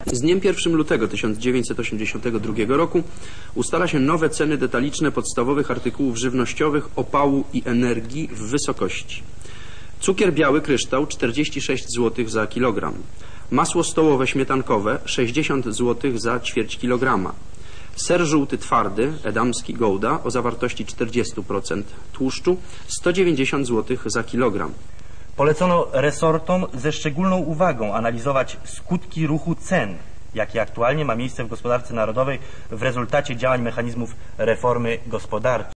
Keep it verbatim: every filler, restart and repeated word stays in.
Z dniem pierwszego lutego tysiąc dziewięćset osiemdziesiątego drugiego roku ustala się nowe ceny detaliczne podstawowych artykułów żywnościowych, opału i energii w wysokości: cukier biały kryształ czterdzieści sześć złotych za kilogram, masło stołowe śmietankowe sześćdziesiąt złotych za ćwierć kilograma, ser żółty twardy edamski Gouda o zawartości czterdzieści procent tłuszczu sto dziewięćdziesiąt złotych za kilogram. Polecono resortom ze szczególną uwagą analizować skutki ruchu cen, jaki aktualnie ma miejsce w gospodarce narodowej w rezultacie działań mechanizmów reformy gospodarczej.